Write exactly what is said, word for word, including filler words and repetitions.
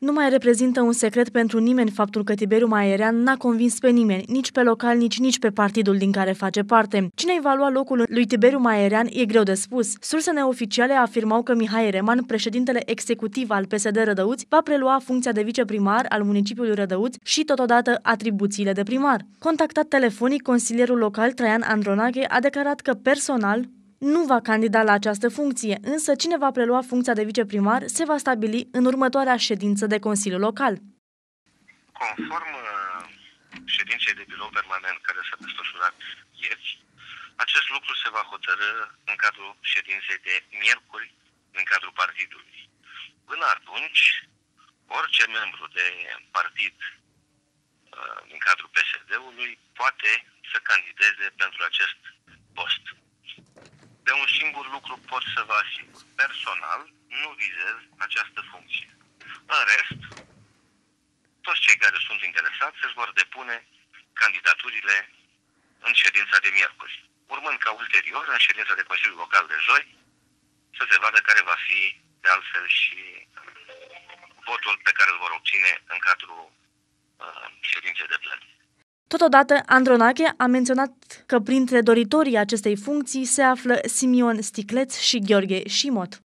Nu mai reprezintă un secret pentru nimeni faptul că Tiberiu Maierean n-a convins pe nimeni, nici pe local, nici nici pe partidul din care face parte. Cine îi va lua locul lui Tiberiu Maierean e greu de spus. Surse neoficiale afirmau că Mihai Reman, președintele executiv al P S D Rădăuți, va prelua funcția de viceprimar al municipiului Rădăuți și totodată atribuțiile de primar. Contactat telefonic, consilierul local Traian Andronache a declarat că personal nu va candida la această funcție, însă cine va prelua funcția de viceprimar se va stabili în următoarea ședință de Consiliu Local. Conform ședinței de birou permanent care s-a desfășurat ieri, acest lucru se va hotărî în cadrul ședinței de miercuri în cadrul partidului. Până atunci, orice membru de partid din cadrul P S D-ului poate să candideze pentru acest post. De un singur lucru pot să vă asigur. Personal, nu vizez această funcție. În rest, toți cei care sunt interesați își vor depune candidaturile în ședința de miercuri, urmând ca ulterior, în ședința de Consiliu Local de joi, să se vadă care va fi, de altfel, și votul pe care îl vor obține în cadrul uh, ședinței de plen. Totodată, Andronache a menționat că printre doritorii acestei funcții se află Simion Sticleț și Gheorghe Șimot.